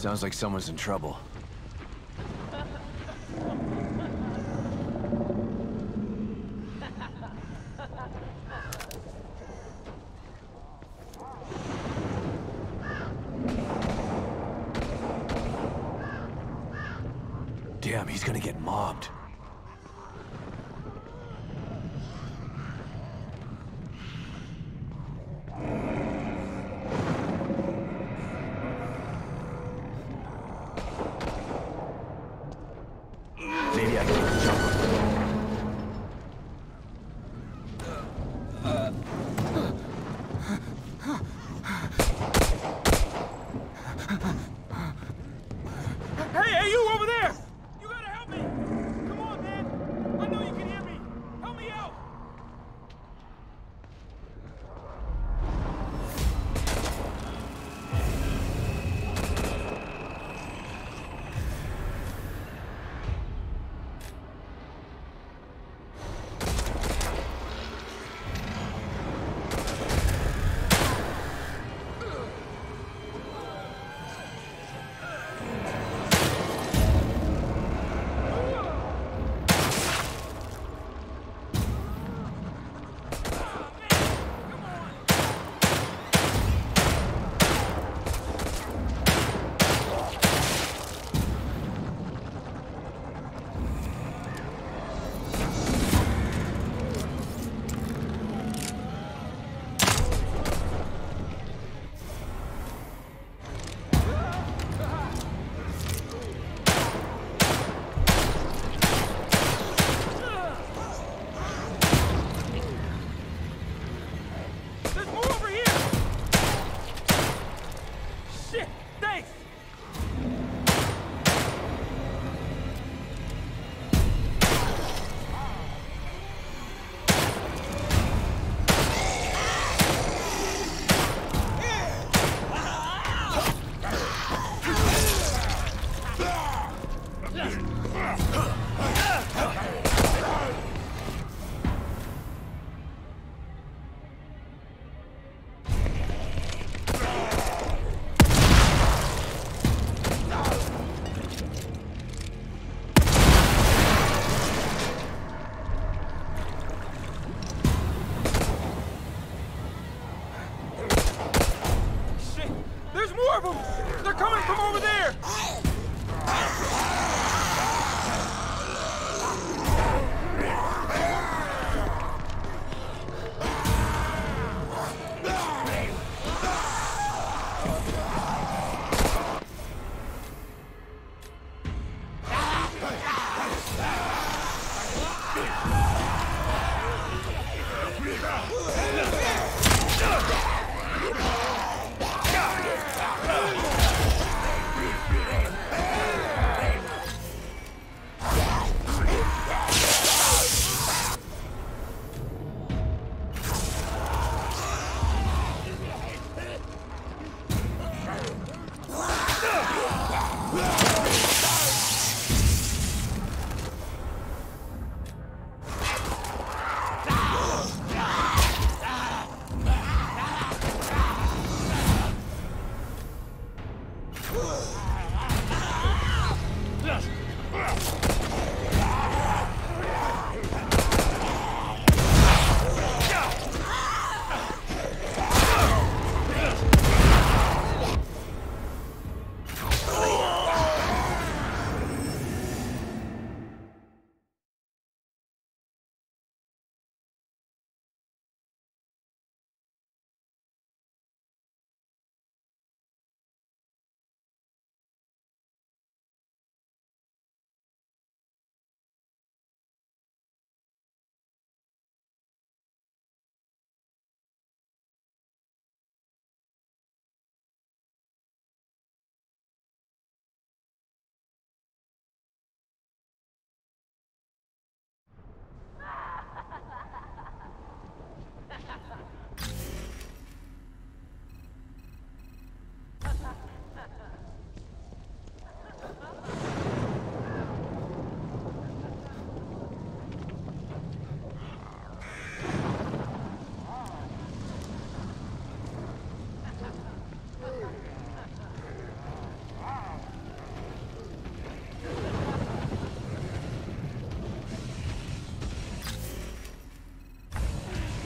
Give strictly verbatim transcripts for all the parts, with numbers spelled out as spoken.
Sounds like someone's in trouble. Damn, he's gonna get mobbed. Maybe I can jump him. Hey, hey, you over there! You gotta help me! Come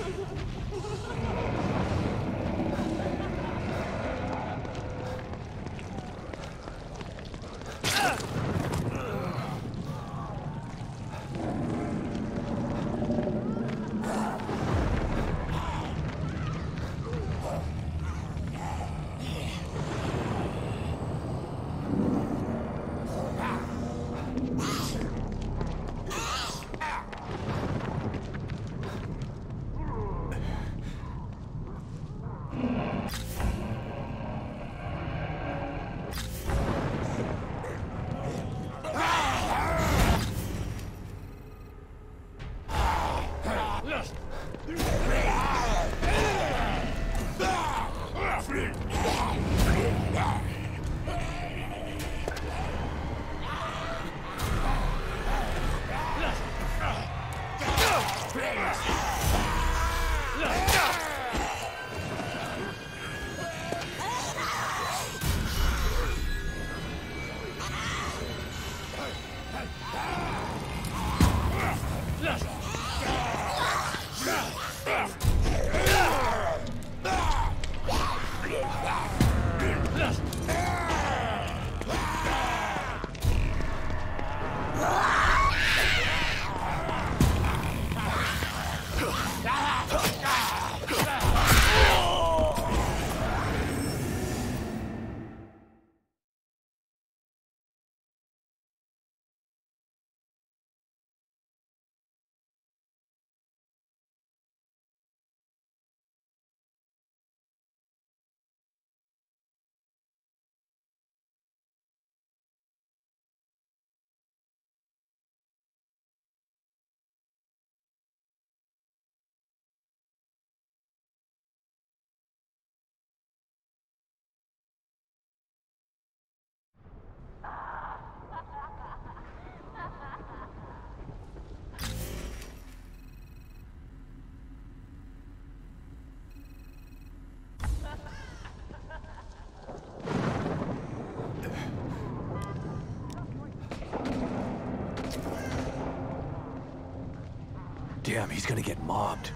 Damn, he's gonna get mobbed.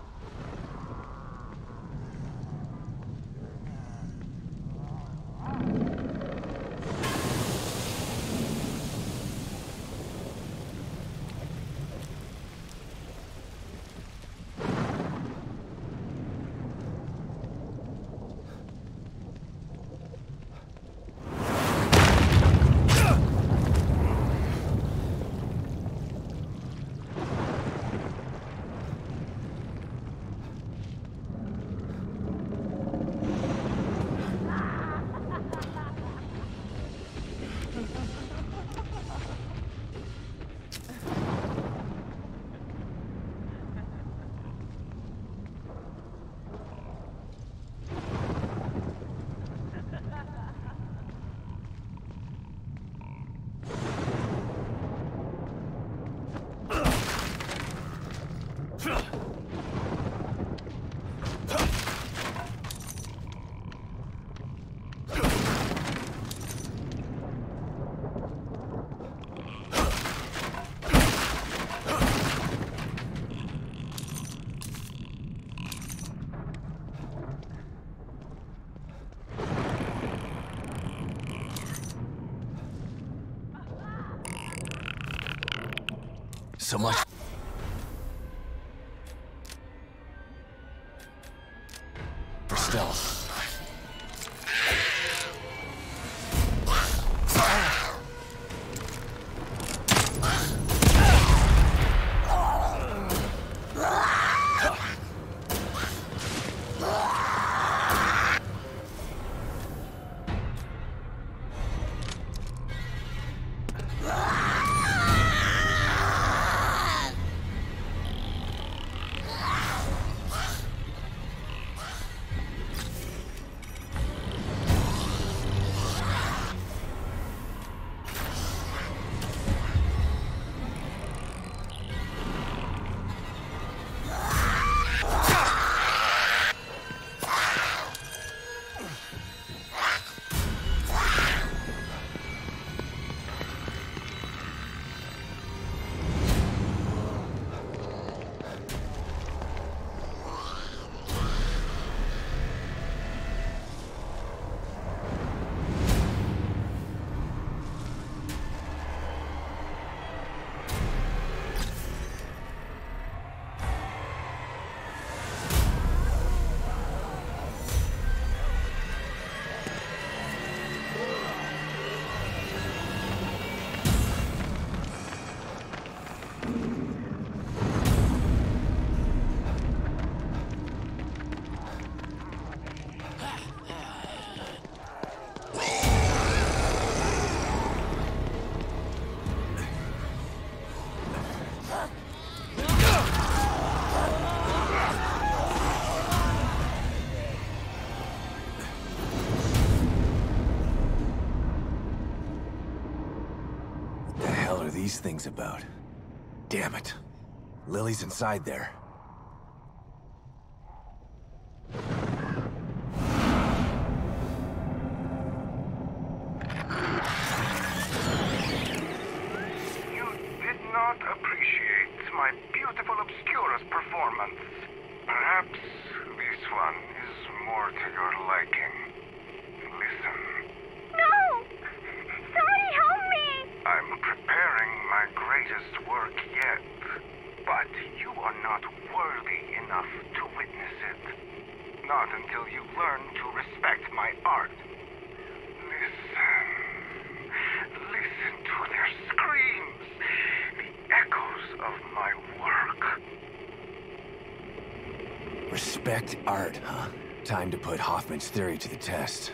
So much for stealth. these things about? Damn it. Lily's inside there. You did not appreciate my beautiful Obscurus performance. Perhaps this one is more to your liking. Listen. No! Somebody help me! I'm preparing my greatest work yet. But you are not worthy enough to witness it. Not until you learn to respect my art. Listen. Listen to their screams. The echoes of my work. Respect art, huh? Time to put Hoffman's theory to the test.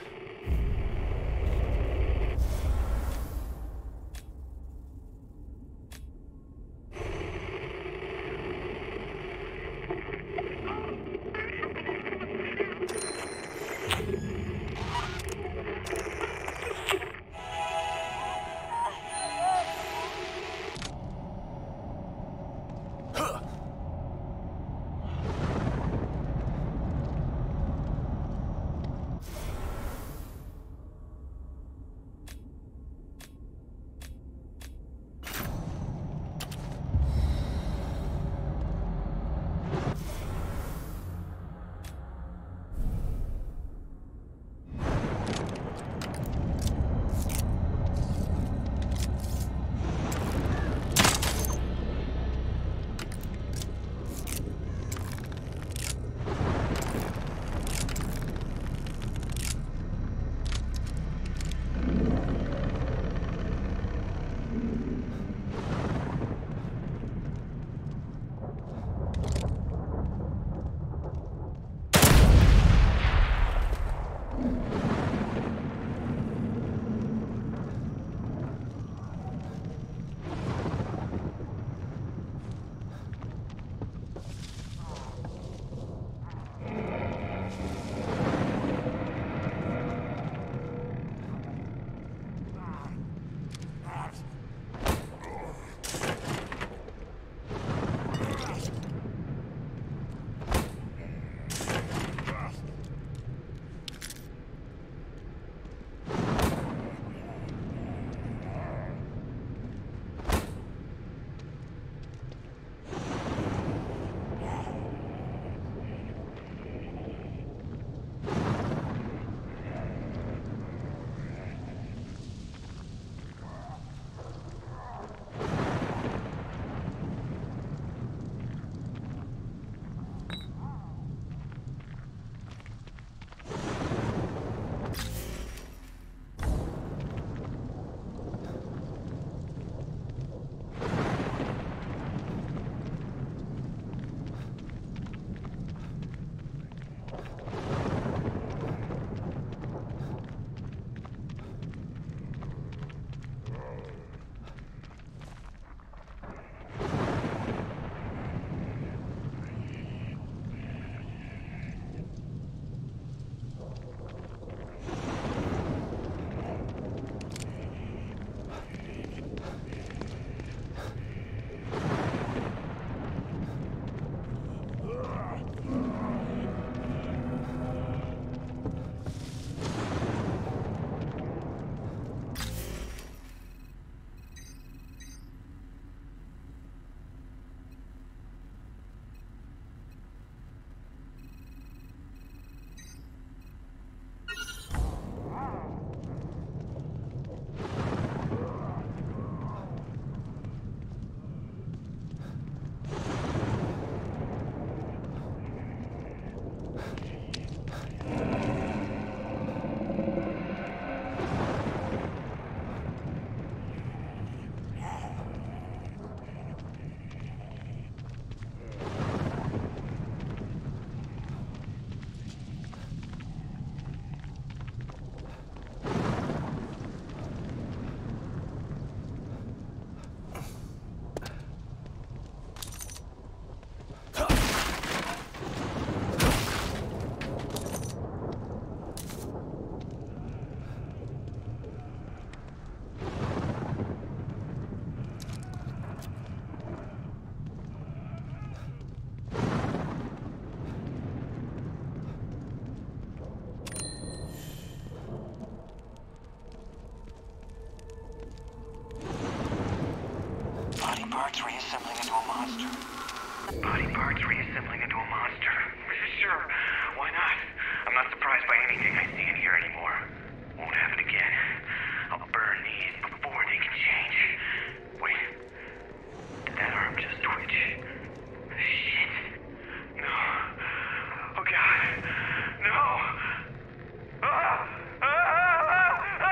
Body parts reassembling into a monster. Sure, why not? I'm not surprised by anything I see in here anymore. Won't happen again. I'll burn these before they can change. Wait. Did that arm just twitch? Shit. No. Oh god. No. Ah! Ah! Ah!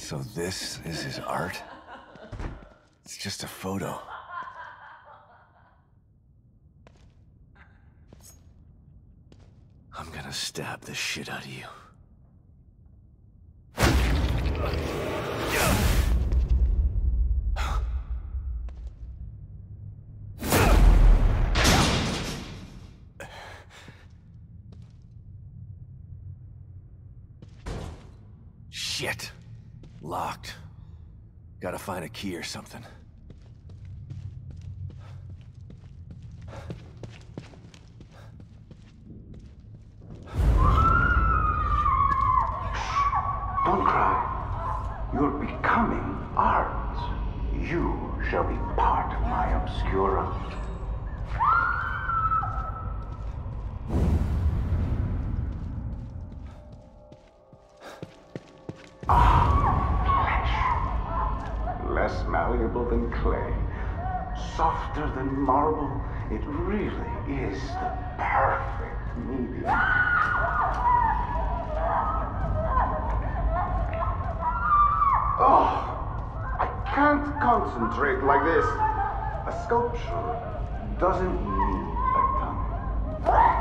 So this is his art? It's just a photo. I'm gonna stab the shit out of you. Shit. Locked. Gotta find a key or something. Don't cry. You're becoming art. You shall be part of my obscura. Less malleable than clay, softer than marble, it really is the perfect medium. Oh, I can't concentrate like this. A sculpture doesn't need a tongue.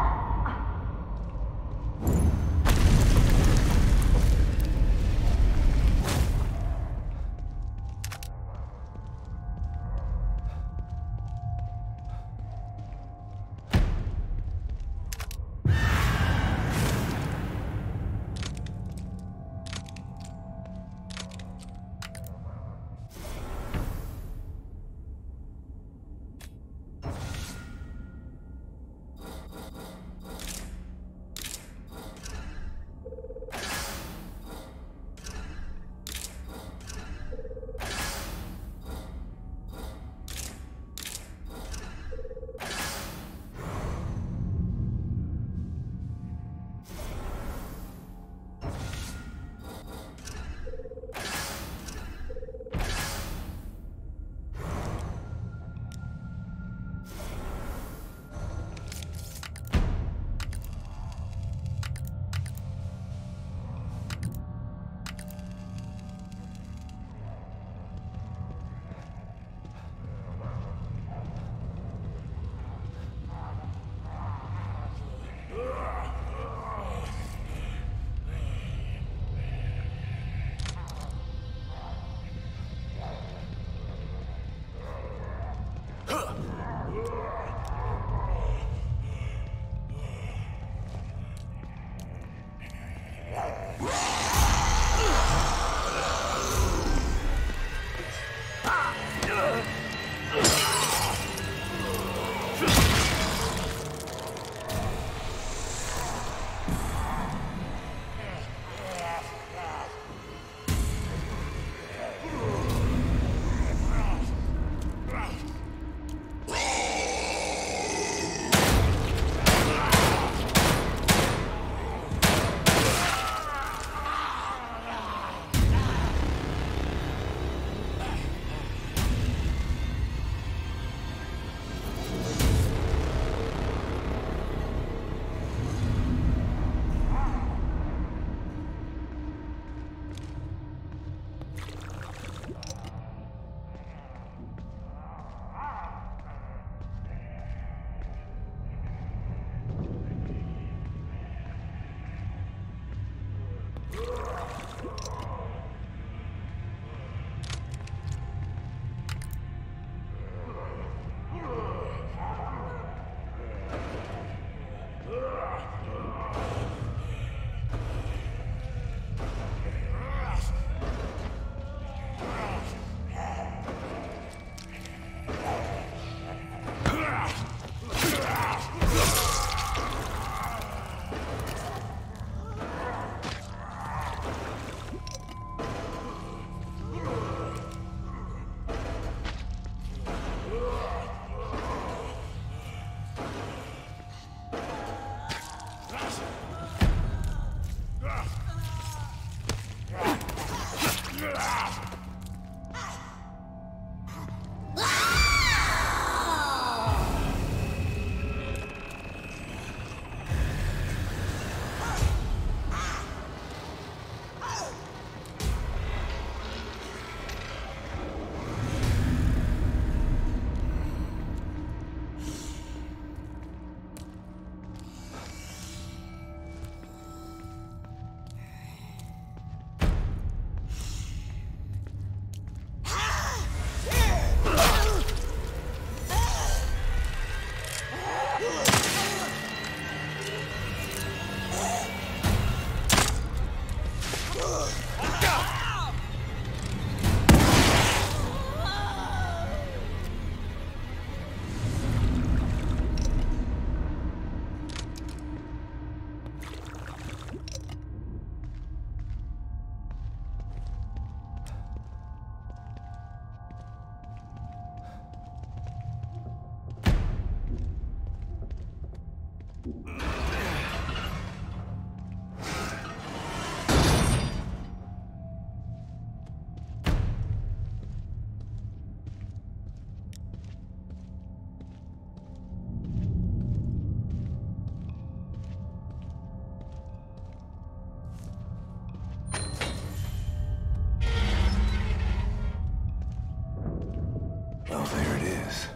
Oh, there it is.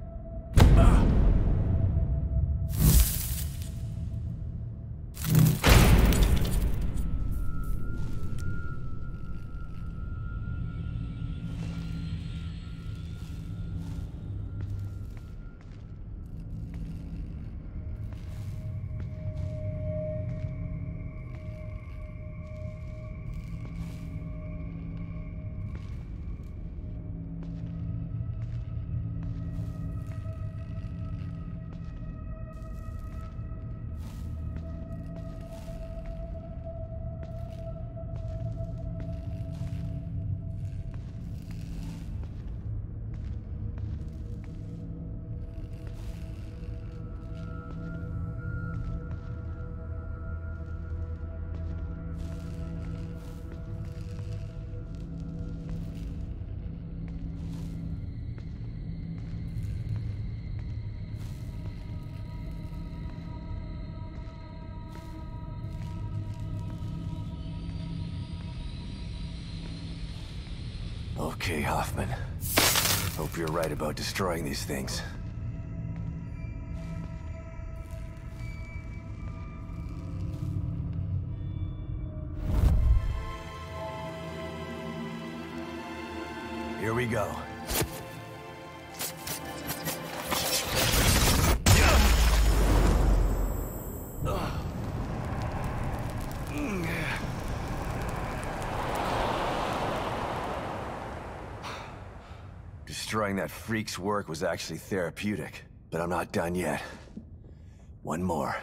Okay, Hoffman. Hope you're right about destroying these things. Here we go. Destroying that freak's work was actually therapeutic, but I'm not done yet. One more.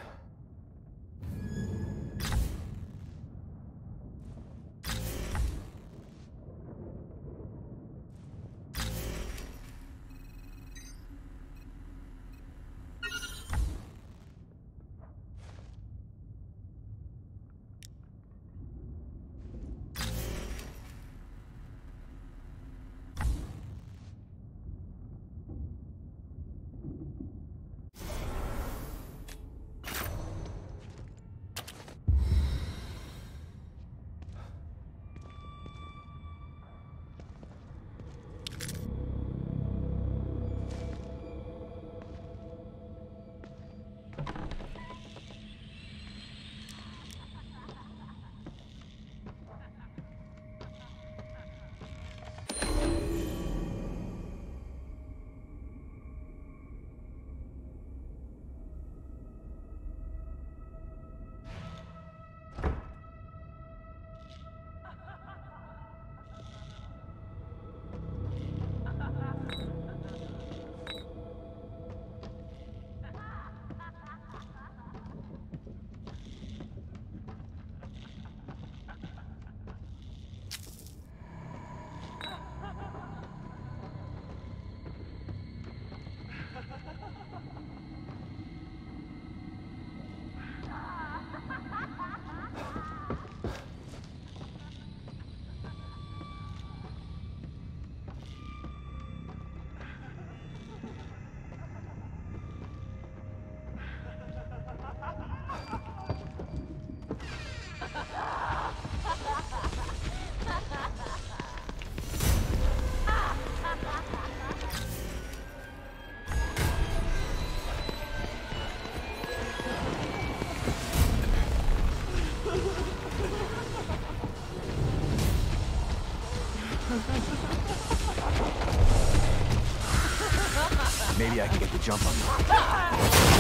Maybe I can get the jump on you.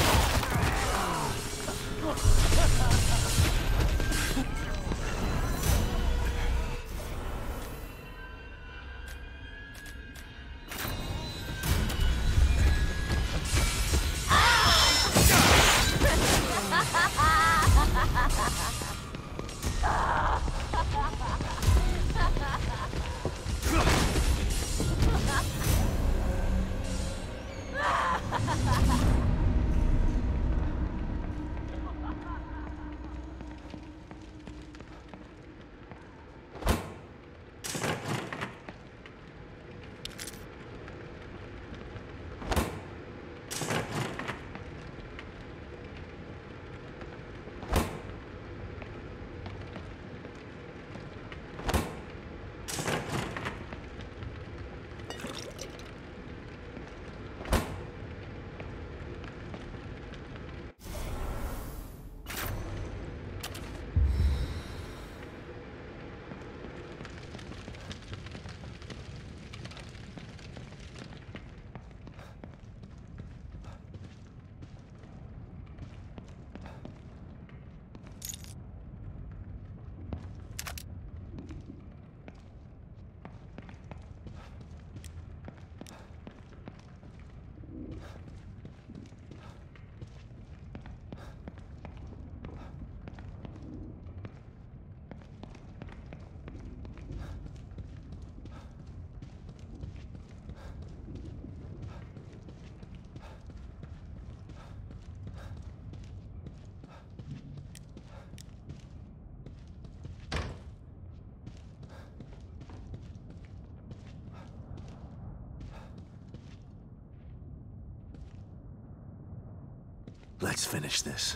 Let's finish this.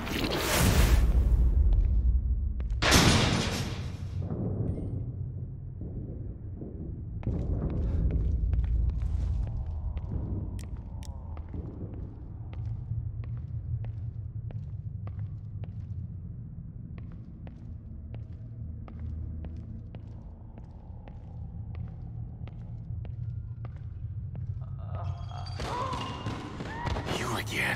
You again.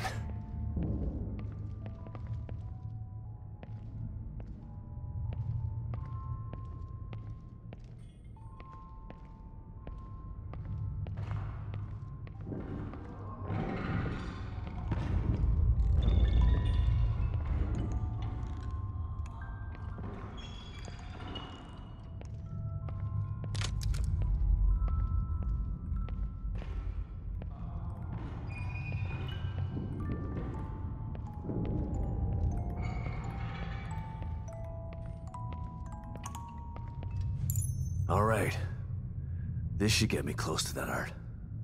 All right. This should get me close to that art.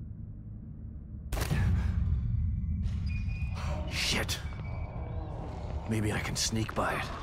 Shit. Maybe I can sneak by it.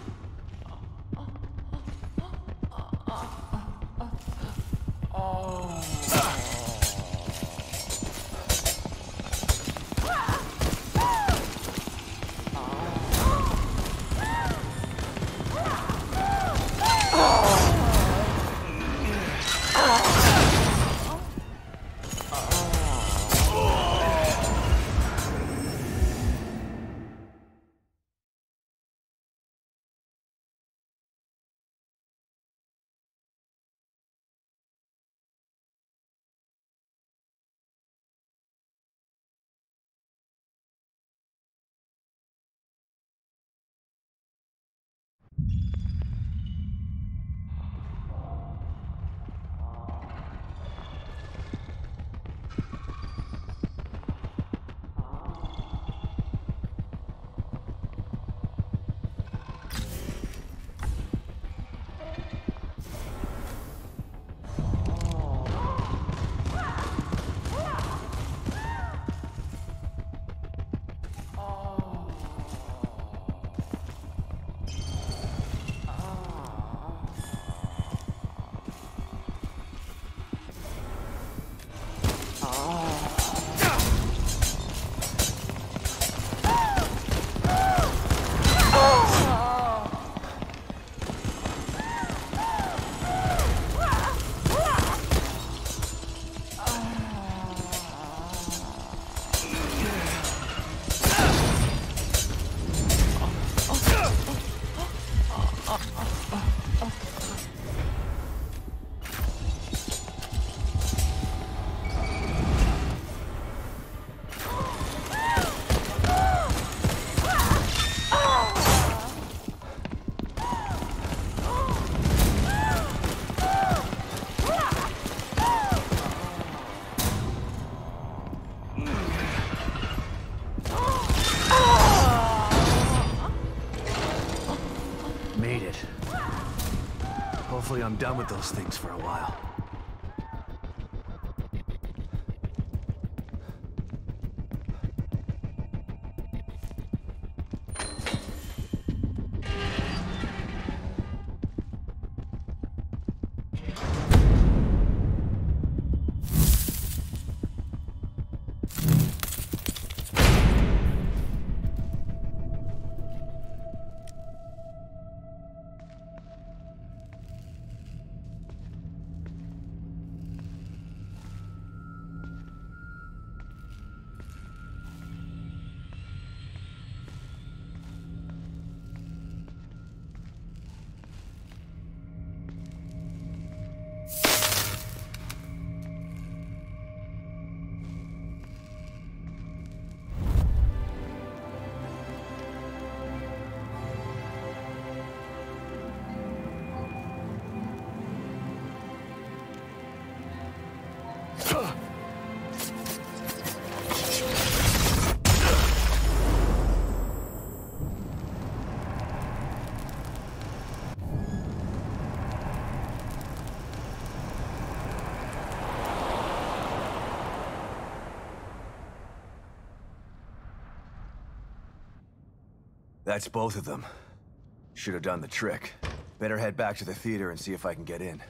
Made it. Hopefully I'm done with those things for a while. That's both of them. Should have done the trick. Better head back to the theater and see if I can get in.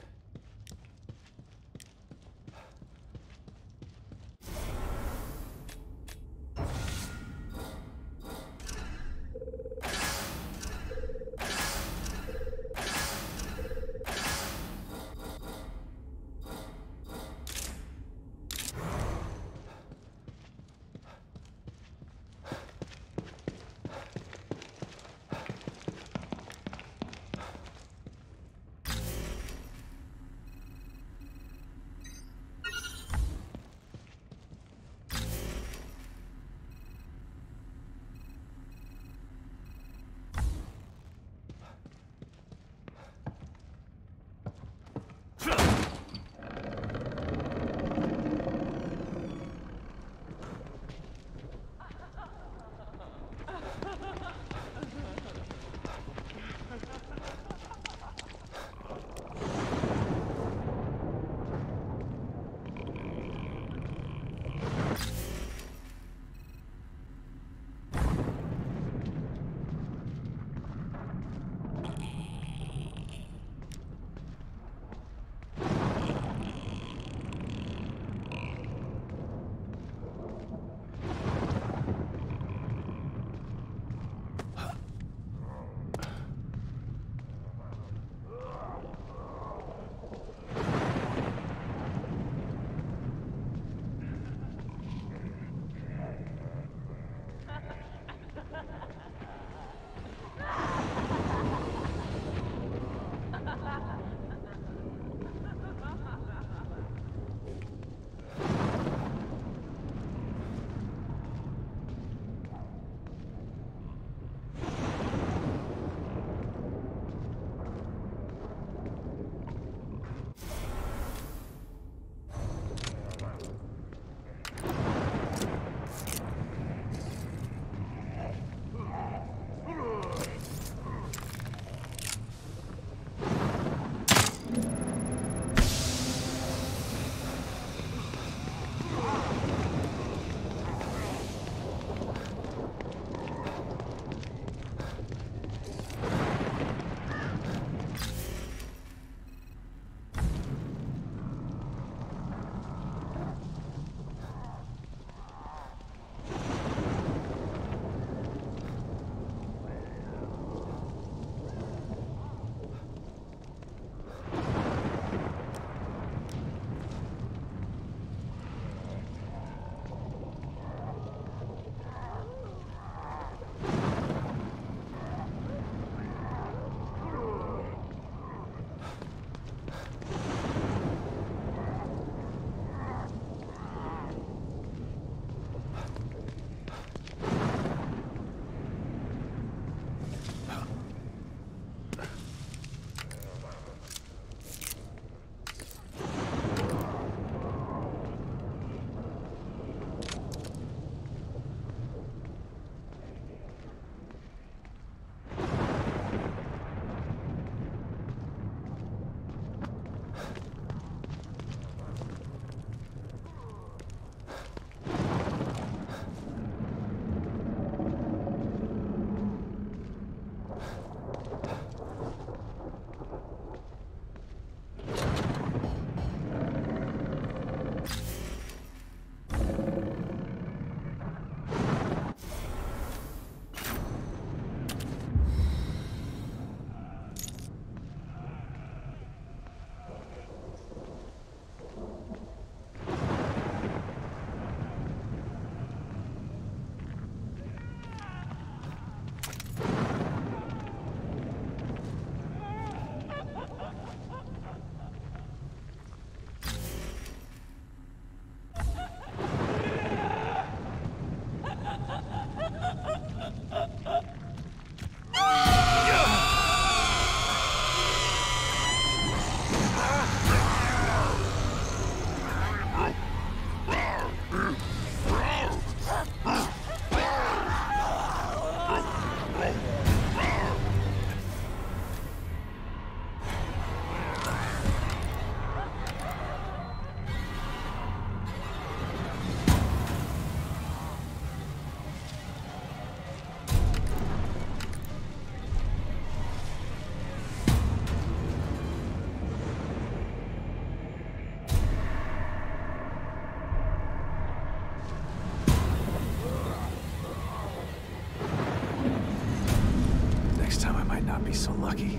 be so lucky.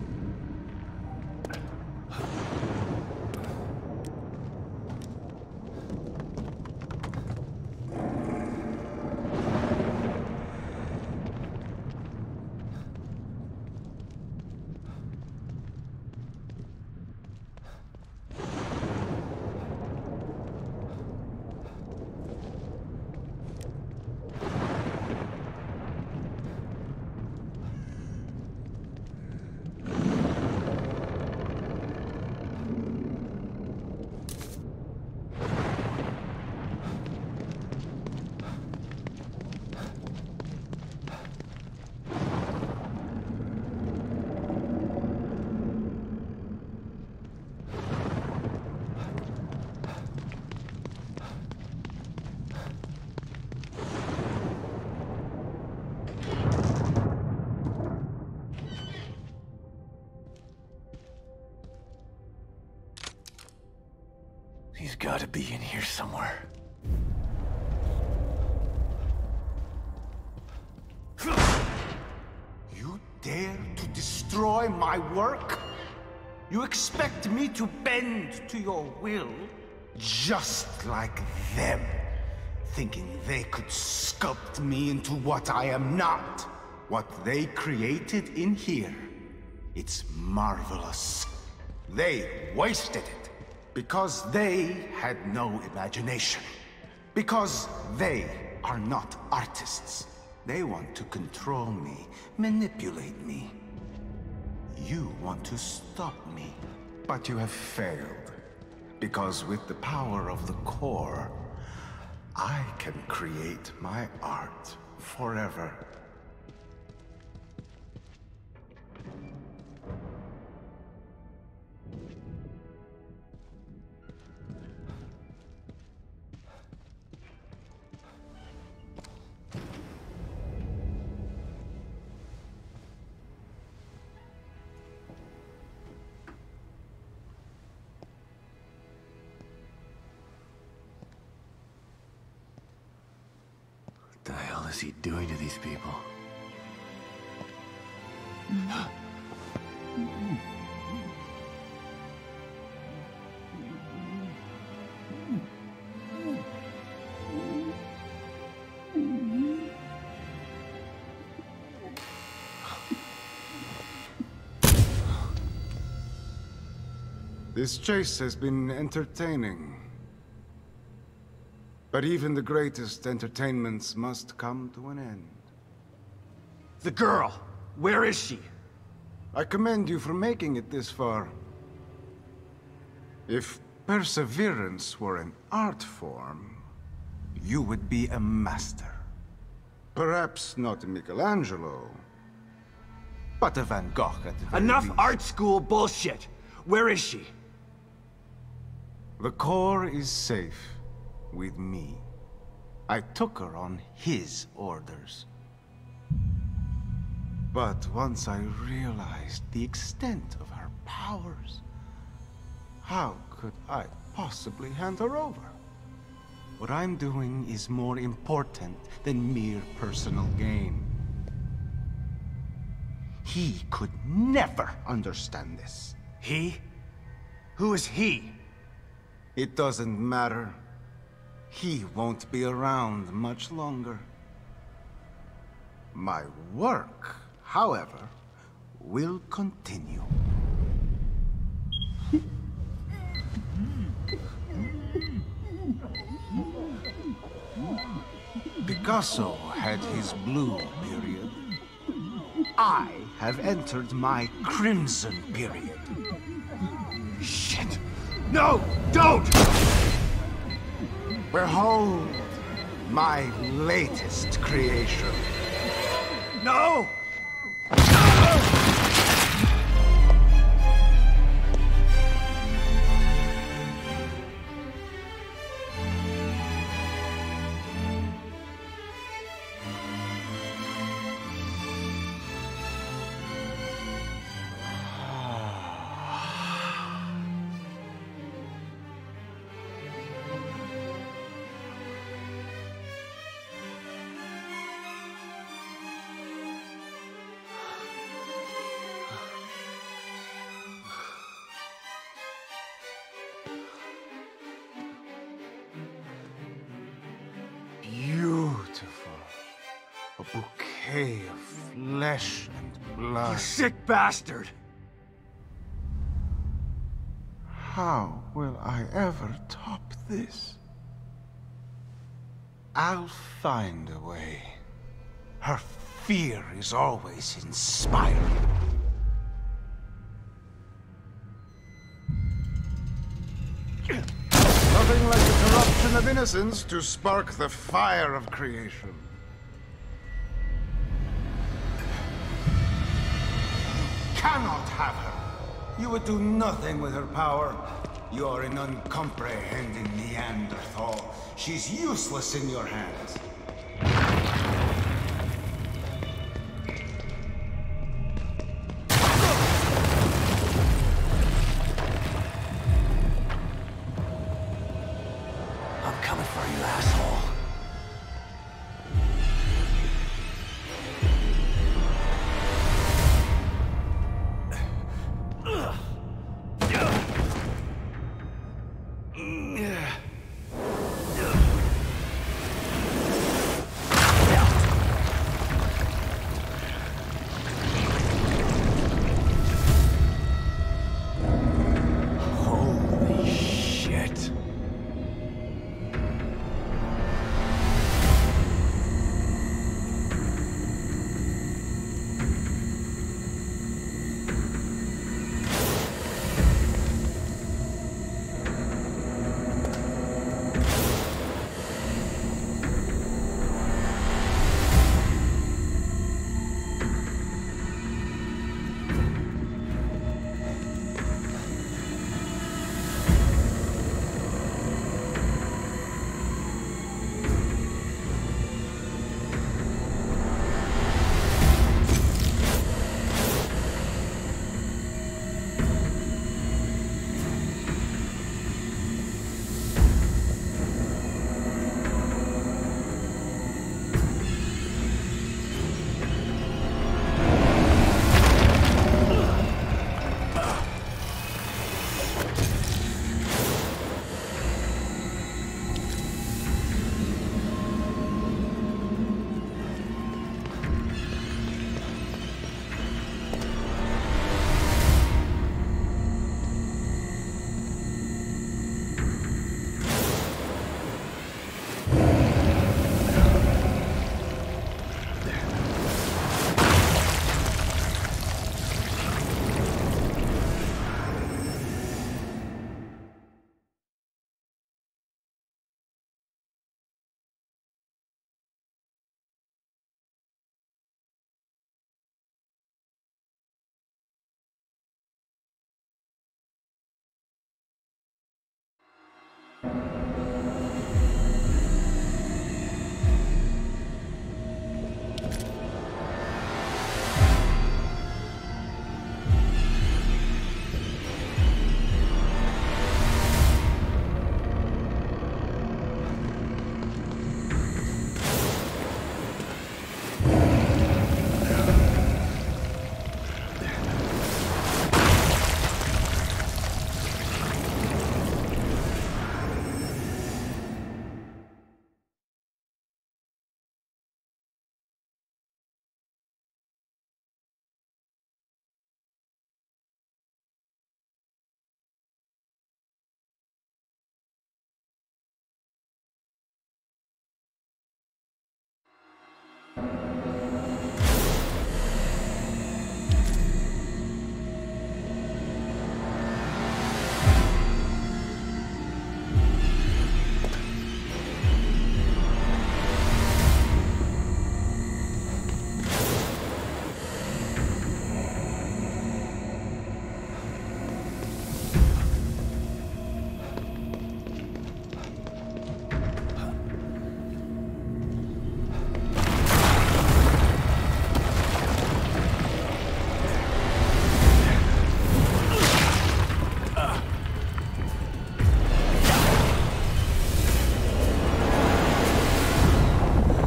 He's gotta be in here somewhere. You dare to destroy my work? You expect me to bend to your will? Just like them, thinking they could sculpt me into what I am not. What they created in here, it's marvelous. They wasted it because they had no imagination. Because they are not artists. They want to control me, manipulate me. You want to stop me, but you have failed. Because with the power of the core, I can create my art forever. What the hell is he doing to these people? This chase has been entertaining. But even the greatest entertainments must come to an end. The girl! Where is she? I commend you for making it this far. If perseverance were an art form, you would be a master. Perhaps not a Michelangelo, but a Van Gogh at the very Enough least. art school bullshit! Where is she? The core is safe with me. I took her on his orders. But once I realized the extent of her powers, how could I possibly hand her over? What I'm doing is more important than mere personal gain. He could never understand this. He? Who is he? It doesn't matter. He won't be around much longer. My work, however, will continue. Picasso had his blue period. I have entered my crimson period. Shit! No! Don't! Behold, my latest creation. No! decay of flesh and blood. You sick bastard! How will I ever top this? I'll find a way. Her fear is always inspiring. Nothing like the corruption of innocence to spark the fire of creation. Cannot have her. You would do nothing with her power. You are an uncomprehending Neanderthal. She's useless in your hands. I'm coming for you, asshole. Holy shit.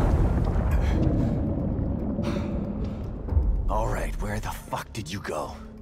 Where the fuck did you go?